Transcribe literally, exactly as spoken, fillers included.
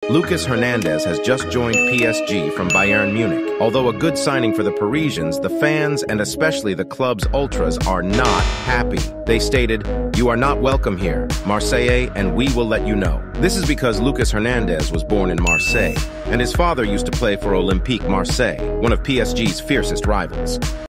Lucas Hernandez has just joined P S G from Bayern Munich. Although a good signing for the Parisians, the fans and especially the club's ultras are not happy. They stated, "You are not welcome here, Marseille, and we will let you know." This is because Lucas Hernandez was born in Marseille, and his father used to play for Olympique Marseille, one of P S G's fiercest rivals.